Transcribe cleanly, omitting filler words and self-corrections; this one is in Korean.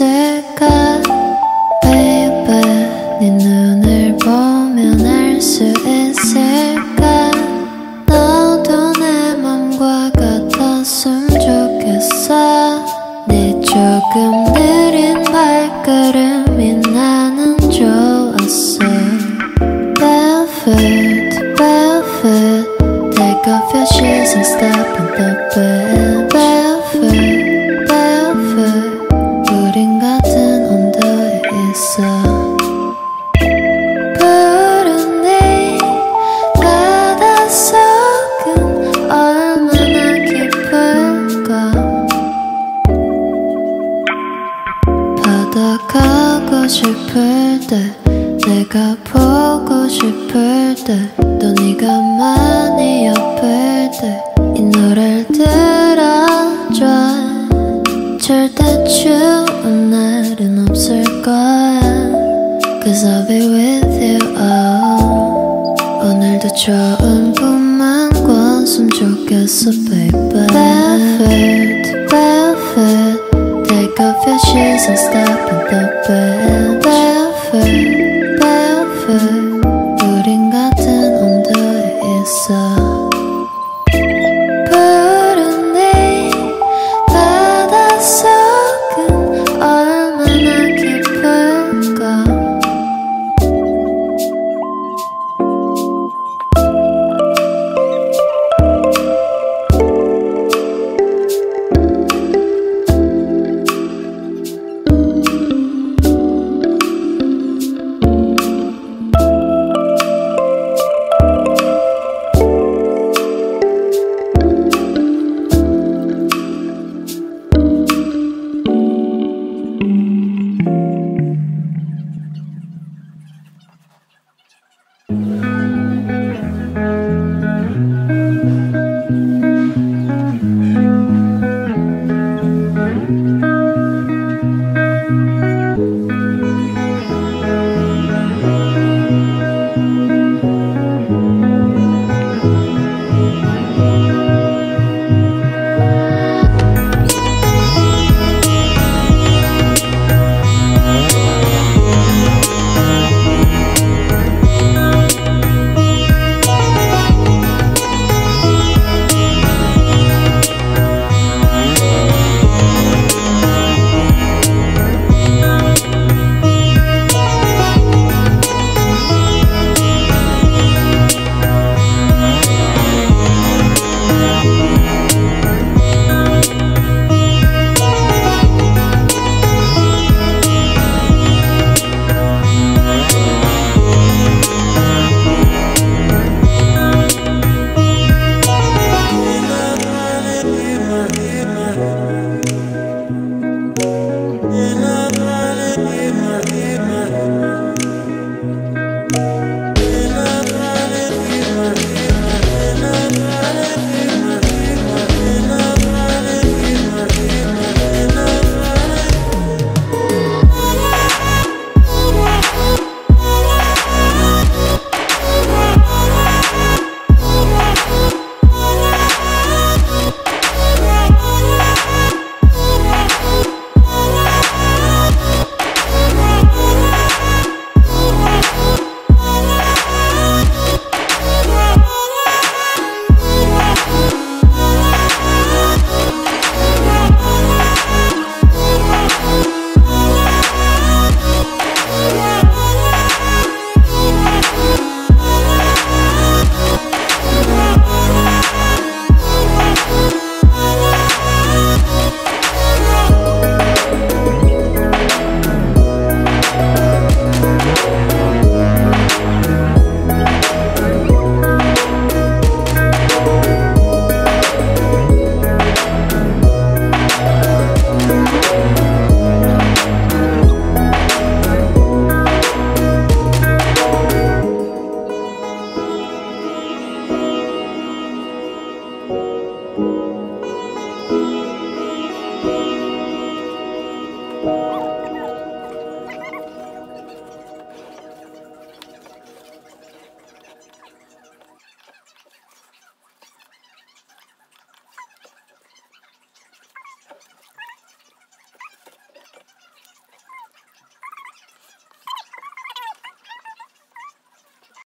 있을까 baby 네 눈을 보면 알 수 있을까 너도 내 맘과 같았으면 좋겠어 네 조금 느린 발걸음이 나는 좋았어 Barefoot, barefoot Take off your shoes and step in the bed Barefoot, barefoot 우린 같은 온도에 있어 푸른 네 바닷속은 얼마나 깊을까 바다 가고 싶을 때 내가 보고 싶을 때 또 네가 많이 아플 때 이 노래를 들어줘 절대 추운 날은 없을 거야 Cause I'll be with you oh. 오늘도 좋은 꿈만 꿨으면 좋겠어 baby Barefoot, barefoot Take off your shoes and step in the bed